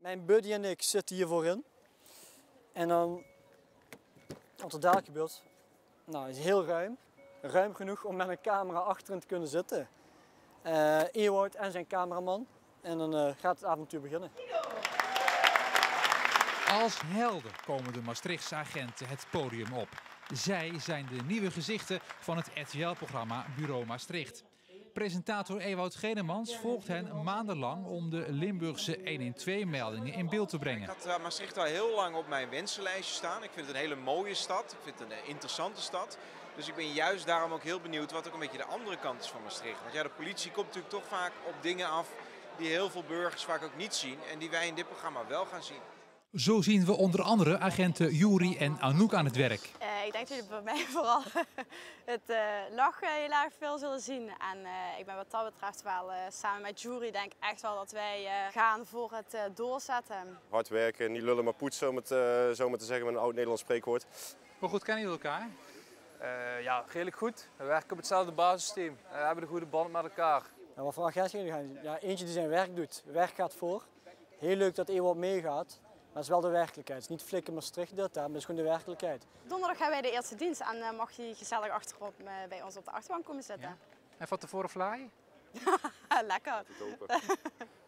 Mijn buddy en ik zitten hier voorin. En dan, wat er dadelijk gebeurt, nou, het is heel ruim. Ruim genoeg om met een camera achterin te kunnen zitten. Ewout en zijn cameraman. En dan gaat het avontuur beginnen. Als helden komen de Maastrichtse agenten het podium op. Zij zijn de nieuwe gezichten van het RTL-programma Bureau Maastricht. Presentator Ewout Genemans volgt hen maandenlang om de Limburgse 112-meldingen in beeld te brengen. Ik had Maastricht al heel lang op mijn wensenlijstje staan. Ik vind het een hele mooie stad. Ik vind het een interessante stad. Dus ik ben juist daarom ook heel benieuwd wat ook een beetje de andere kant is van Maastricht. Want ja, de politie komt natuurlijk toch vaak op dingen af die heel veel burgers vaak ook niet zien. En die wij in dit programma wel gaan zien. Zo zien we onder andere agenten Juri en Anouk aan het werk. Ik denk dat jullie bij mij vooral het lachen heel erg veel zullen zien. En ik ben wat dat betreft wel samen met Juri denk ik echt wel dat wij gaan voor het doorzetten. Hard werken, niet lullen maar poetsen, om het zo maar te zeggen met een oud Nederlands spreekwoord. Hoe goed kennen jullie elkaar? Ja, redelijk goed. We werken op hetzelfde basisteam. We hebben een goede band met elkaar. Nou, wat voor agenten gaan? Ja, eentje die zijn werk doet. Werk gaat voor. Heel leuk dat Ewout meegaat. Maar het is wel de werkelijkheid. Het is niet flikken Maastricht dit, maar het is gewoon de werkelijkheid. Donderdag gaan wij de eerste dienst en mag je gezellig achterop bij ons op de achterbank komen zitten. Ja. En van tevoren vlaaien? Lekker.